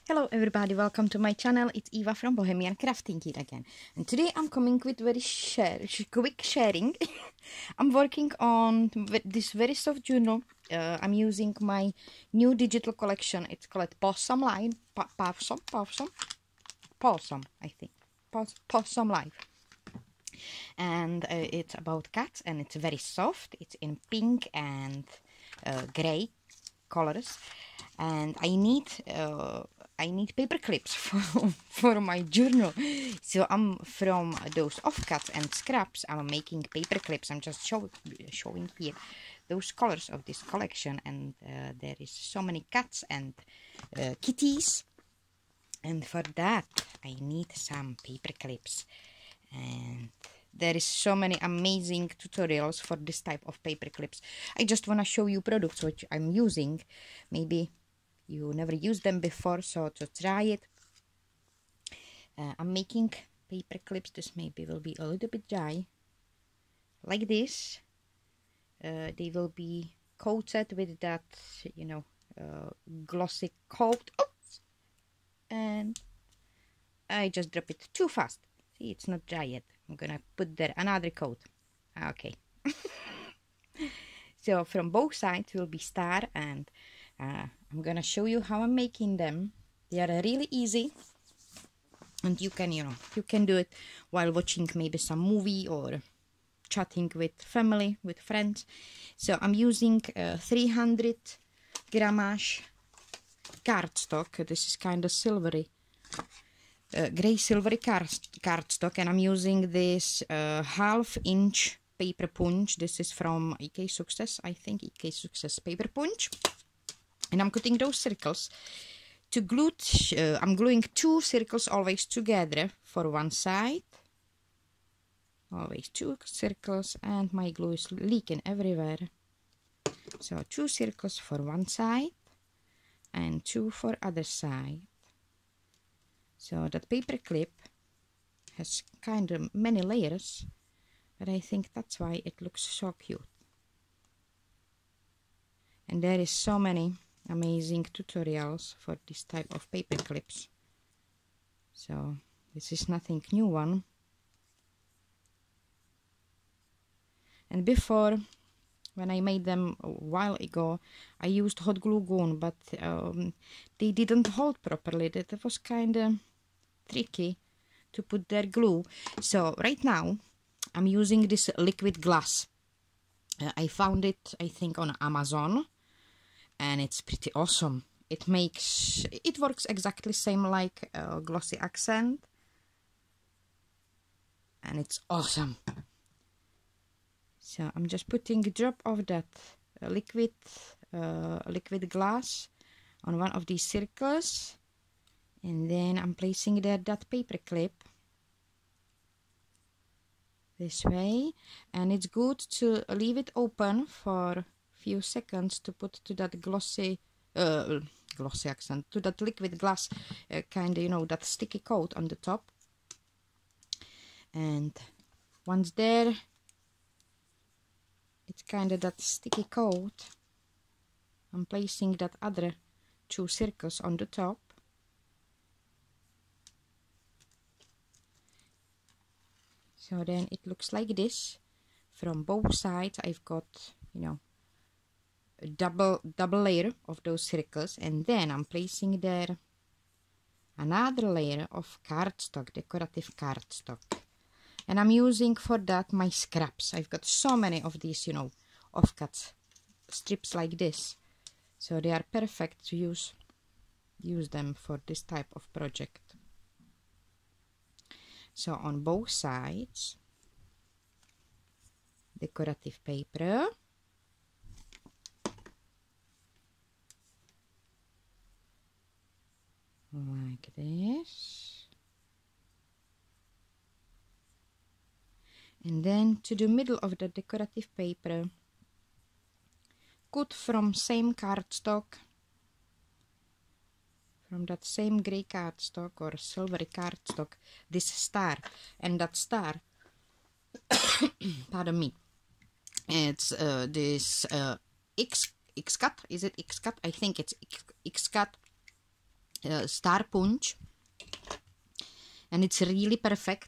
Hello everybody, welcome to my channel. It's Eva from Bohemian Crafting Kit again. And today I'm coming with very quick sharing. I'm working on this very soft journal. I'm using my new digital collection. It's called Possum Line. Possum, I think. Possum Life. And it's about cats and it's very soft. It's in pink and grey colors. And I need paper clips for my journal. So I'm from those offcuts and scraps. I'm making paper clips. I'm just showing here those colors of this collection. And there is so many cats and kitties. And for that I need some paper clips. And there is so many amazing tutorials for this type of paper clips. I just want to show you products which I'm using. Maybe you never used them before, so to try it. I'm making paper clips. This maybe will be a little bit dry. Like this. They will be coated with that, glossy coat. Oops! And I just drop it too fast. See, it's not dry yet. I'm gonna put there another coat. Okay. So from both sides will be star, and I'm gonna show you how I'm making them. They are really easy, and you can do it while watching maybe some movie or chatting with family, with friends. So I'm using 300 grammage cardstock. This is kind of silvery. Grey silvery cardstock, and I'm using this half-inch paper punch. This is from EK Success, I think, EK Success paper punch. And I'm cutting those circles. To glue, I'm gluing 2 circles always together for one side. Always 2 circles, and my glue is leaking everywhere. So 2 circles for one side and 2 for other side. So that paper clip has kind of many layers, but I think that's why it looks so cute. And there is so many amazing tutorials for this type of paper clips. So this is nothing new one. And before, when I made them a while ago, I used hot glue gun, but they didn't hold properly. That was kind of tricky to put their glue. So right now I'm using this liquid glass. I found it, I think, on Amazon, and it's pretty awesome. It works exactly same like glossy accent, and it's awesome. So I'm just putting a drop of that liquid glass on one of these circles, and then I'm placing there that paper clip this way. And it's good to leave it open for a few seconds to put to that glossy accent, to that liquid glass kind of, that sticky coat on the top. And once there, it's kind of that sticky coat. I'm placing that other 2 circles on the top. So then it looks like this. From both sides I've got, a double layer of those circles, and then I'm placing there another layer of cardstock, decorative cardstock. And I'm using for that my scraps. I've got so many of these, offcut strips like this. So they are perfect to use them for this type of project. So on both sides, decorative paper. Like this. And then to the middle of the decorative paper, cut from same cardstock, from that same grey cardstock or silvery cardstock, this star. And that star, pardon me, it's this X-cut, is it X-cut? I think it's X-cut star punch, and it's really perfect.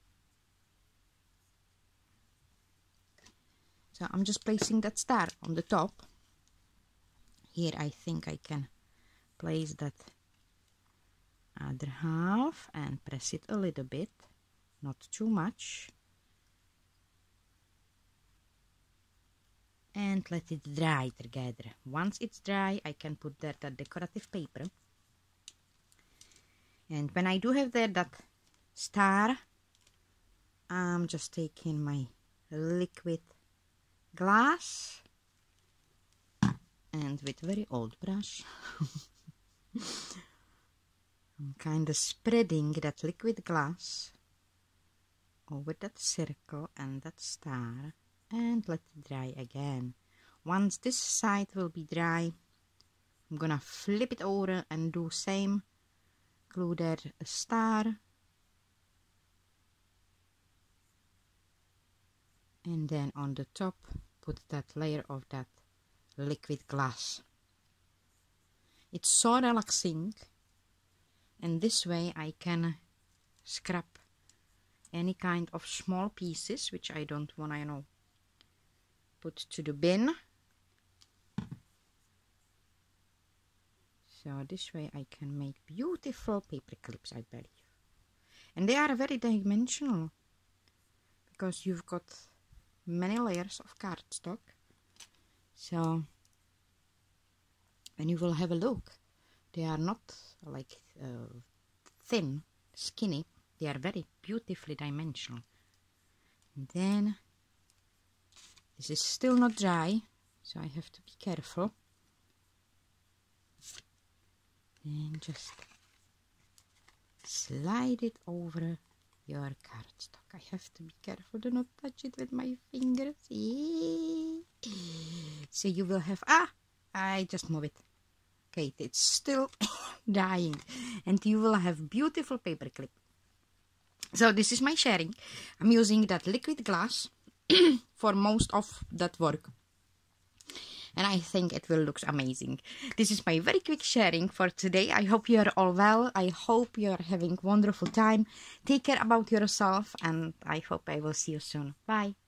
So I'm just placing that star on the top. Here I think I can place that other half and press it a little bit, not too much, and let it dry together. Once it's dry, I can put there that decorative paper, and when I do have there that star, I'm just taking my liquid glass and with very old brush I'm kind of spreading that liquid glass over that circle and that star, and let it dry again. Once this side will be dry, I'm gonna flip it over and do same, glue there a star, and then on the top put that layer of that liquid glass. It's so relaxing, and this way I can scrap any kind of small pieces which I don't want to, you know, put to the bin. So this way I can make beautiful paper clips, I believe. And they are very dimensional because you've got many layers of cardstock. So when you will have a look, they are not like thin, skinny. They are very beautifully dimensional. And then this is still not dry, so I have to be careful. And just slide it over your cardstock. I have to be careful, do not touch it with my fingers. So you will have, I just move it. Okay, it's still drying, and you will have beautiful paper clip. So this is my sharing. I'm using that liquid glass for most of that work, and I think it will look amazing. This is my very quick sharing for today. I hope you are all well. I hope you are having wonderful time. Take care about yourself, and I hope I will see you soon. Bye.